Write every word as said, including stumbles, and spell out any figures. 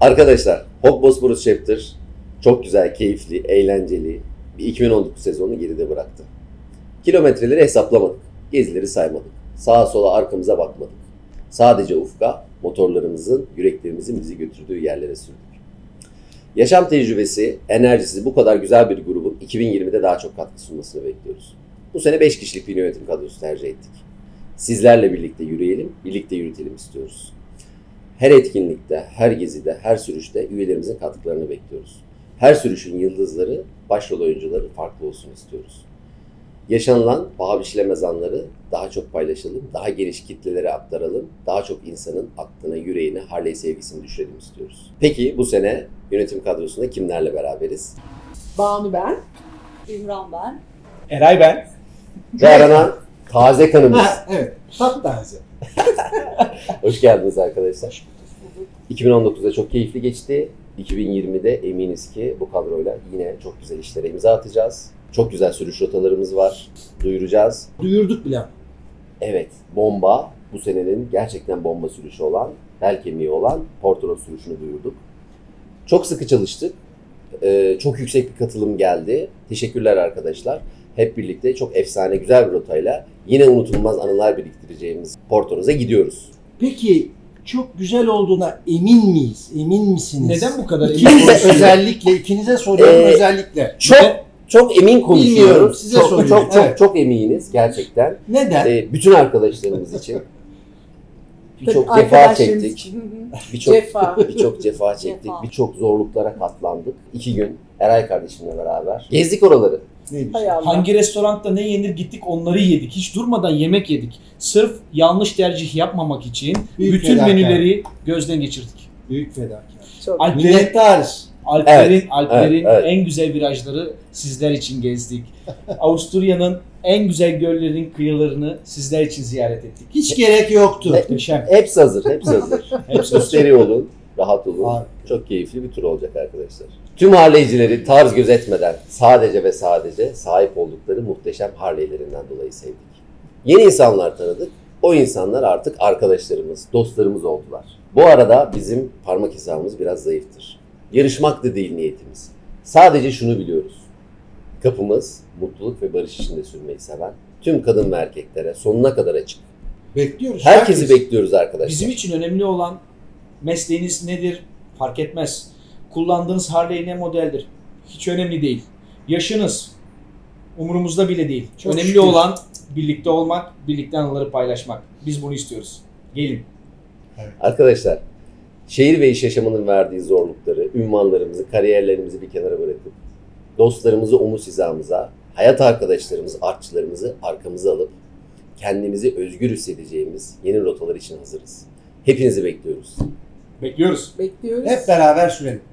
Arkadaşlar, Hot Bosporus Chapter çok güzel, keyifli, eğlenceli bir iki bin on dokuz sezonu geride bıraktı. Kilometreleri hesaplamadık, gezileri saymadık, sağa sola arkamıza bakmadık. Sadece ufka, motorlarımızın, yüreklerimizin bizi götürdüğü yerlere sürdük. Yaşam tecrübesi, enerjisi bu kadar güzel bir grubun iki bin yirmide daha çok katkı sunmasını bekliyoruz. Bu sene beş kişilik bir yönetim kadrosu tercih ettik. Sizlerle birlikte yürüyelim, birlikte yürütelim istiyoruz. Her etkinlikte, her gezide, her sürüşte üyelerimizin katkılarını bekliyoruz. Her sürüşün yıldızları, başrol oyuncuları farklı olsun istiyoruz. Yaşanılan paha biçilemez anları daha çok paylaşalım, daha geniş kitlelere aktaralım, daha çok insanın aklına, yüreğine Harley sevgisini düşürelim istiyoruz. Peki bu sene yönetim kadrosunda kimlerle beraberiz? Banu ben. İmran ben. Eray ben. Ve aranan taze kanımız. Ha, evet, taptaze. Hoş geldiniz arkadaşlar. iki bin on dokuzda çok keyifli geçti. iki bin yirmide eminiz ki bu kadroyla yine çok güzel işlere imza atacağız. Çok güzel sürüş rotalarımız var. Duyuracağız. Duyurduk bile. Evet, bomba. Bu senenin gerçekten bomba sürüşü olan, bel kemiği olan Portoroz sürüşünü duyurduk. Çok sıkı çalıştık. Ee, çok yüksek bir katılım geldi. Teşekkürler arkadaşlar. Hep birlikte çok efsane, güzel bir rotayla yine unutulmaz anılar biriktireceğimiz Portoroz'a gidiyoruz. Peki çok güzel olduğuna emin miyiz? Emin misiniz? Neden bu kadar emin İkinize konuşuyorsun? özellikle, ikinize soruyorum Ee, özellikle. Çok çok emin konuşuyoruz. Bilmiyorum, size çok, soruyorum. çok çok Evet. çok eminiz gerçekten. Neden? Ee, bütün arkadaşlarımız için birçok Tabii cefa arkadaşlarımız çektik. için. Hı hı. Birçok Cefa. birçok cefa çektik. Cefa. Birçok zorluklara katlandık. İki gün Eray kardeşimle beraber gezdik oraları. Neymiş? Hay Allah. Hangi restoranda ne yenir gittik onları yedik. Hiç durmadan yemek yedik. Sırf yanlış tercih yapmamak için Büyük bütün fedakarlık. menüleri gözden geçirdik. Büyük fedakar. Çok. Alplerin, Minnettarız. Alplerin, Evet, Alplerin evet, evet. en güzel virajları sizler için gezdik. Avusturya'nın en güzel göllerin kıyılarını sizler için ziyaret ettik. Hiç gerek yoktu. Muhteşem. Hepsi hazır, hepsi hazır. Hepsi Müşteri olun, rahat olun. Abi. Çok keyifli bir tur olacak arkadaşlar. Tüm Harley'cileri tarz gözetmeden sadece ve sadece sahip oldukları muhteşem Harley'lerinden dolayı sevdik. Yeni insanlar tanıdık. O insanlar artık arkadaşlarımız, dostlarımız oldular. Bu arada bizim parmak hesabımız biraz zayıftır. Yarışmak da değil niyetimiz. Sadece şunu biliyoruz. Kapımız mutluluk ve barış içinde sürmeyi seven tüm kadın ve erkeklere sonuna kadar açık. Bekliyoruz. Herkesi herkes. bekliyoruz arkadaşlar. Bizim için önemli olan mesleğiniz nedir fark etmez. Kullandığınız Harley ne modeldir? Hiç önemli değil. Yaşınız umurumuzda bile değil. Çok önemli şükür. olan birlikte olmak, birlikte anıları paylaşmak. Biz bunu istiyoruz. Gelin. Arkadaşlar, şehir ve iş yaşamının verdiği zorlukları, ünvanlarımızı, kariyerlerimizi bir kenara bırakıp, dostlarımızı omuz hizamıza, hayat arkadaşlarımızı, artçılarımızı arkamıza alıp, kendimizi özgür hissedeceğimiz yeni rotalar için hazırız. Hepinizi bekliyoruz. Bekliyoruz. Bekliyoruz. Hep beraber sürelim.